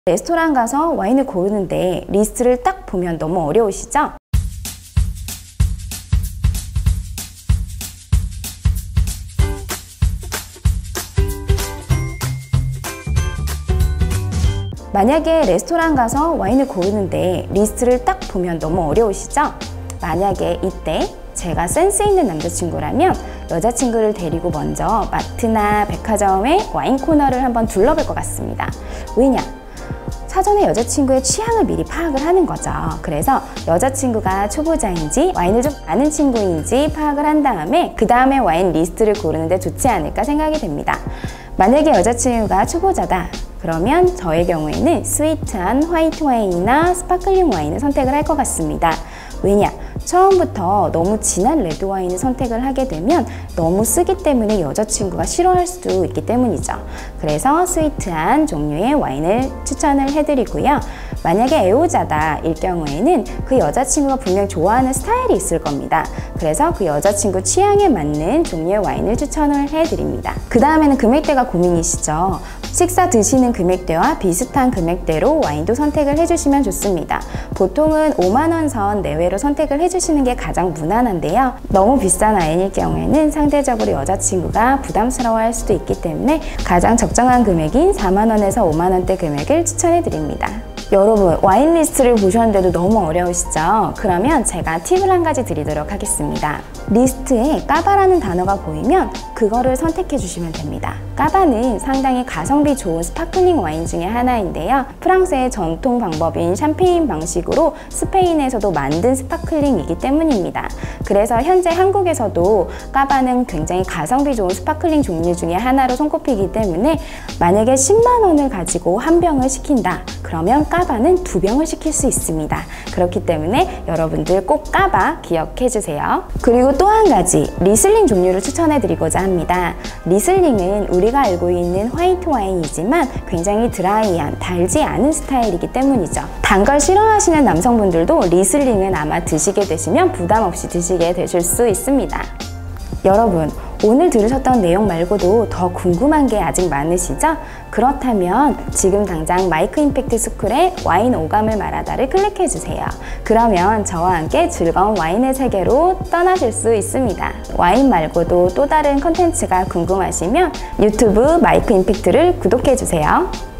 레스토랑 가서 와인을 고르는데 리스트를 딱 보면 너무 어려우시죠? 만약에 레스토랑 가서 와인을 고르는데 리스트를 딱 보면 너무 어려우시죠? 만약에 이때 제가 센스 있는 남자친구라면 여자친구를 데리고 먼저 마트나 백화점의 와인 코너를 한번 둘러볼 것 같습니다. 왜냐? 사전에 여자친구의 취향을 미리 파악을 하는 거죠. 그래서 여자친구가 초보자인지 와인을 좀 아는 친구인지 파악을 한 다음에 그 다음에 와인 리스트를 고르는데 좋지 않을까 생각이 됩니다. 만약에 여자친구가 초보자다. 그러면 저의 경우에는 스위트한 화이트 와인이나 스파클링 와인을 선택을 할 것 같습니다. 왜냐? 처음부터 너무 진한 레드 와인을 선택을 하게 되면 너무 쓰기 때문에 여자친구가 싫어할 수도 있기 때문이죠. 그래서 스위트한 종류의 와인을 추천을 해드리고요. 만약에 애호자다일 경우에는 그 여자친구가 분명 좋아하는 스타일이 있을 겁니다. 그래서 그 여자친구 취향에 맞는 종류의 와인을 추천을 해드립니다. 그 다음에는 금액대가 고민이시죠. 식사 드시는 금액대와 비슷한 금액대로 와인도 선택을 해주시면 좋습니다. 보통은 5만 원 선 내외로 선택을 해주시는 게 가장 무난한데요. 너무 비싼 와인일 경우에는 상대적으로 여자친구가 부담스러워할 수도 있기 때문에 가장 적정한 금액인 4만 원에서 5만 원대 금액을 추천해 드립니다. 여러분, 와인 리스트를 보셨는데도 너무 어려우시죠? 그러면 제가 팁을 한 가지 드리도록 하겠습니다. 리스트에 까바라는 단어가 보이면 그거를 선택해 주시면 됩니다. 까바는 상당히 가성비 좋은 스파클링 와인 중에 하나인데요. 프랑스의 전통 방법인 샴페인 방식으로 스페인에서도 만든 스파클링이기 때문입니다. 그래서 현재 한국에서도 까바는 굉장히 가성비 좋은 스파클링 종류 중에 하나로 손꼽히기 때문에 만약에 10만 원을 가지고 한 병을 시킨다. 그러면 까바는 2병을 시킬 수 있습니다. 그렇기 때문에 여러분들 꼭 까바 기억해 주세요. 그리고 또 한 가지 리슬링 종류를 추천해 드리고자 합니다. 리슬링은 우리가 알고 있는 화이트 와인이지만 굉장히 드라이한, 달지 않은 스타일이기 때문이죠. 단 걸 싫어하시는 남성분들도 리슬링은 아마 드시게 되시면 부담 없이 드시게 되실 수 있습니다. 여러분, 오늘 들으셨던 내용 말고도 더 궁금한 게 아직 많으시죠? 그렇다면 지금 당장 마이크 임팩트 스쿨의 와인 오감을 말하다를 클릭해주세요. 그러면 저와 함께 즐거운 와인의 세계로 떠나실 수 있습니다. 와인 말고도 또 다른 컨텐츠가 궁금하시면 유튜브 마이크 임팩트를 구독해주세요.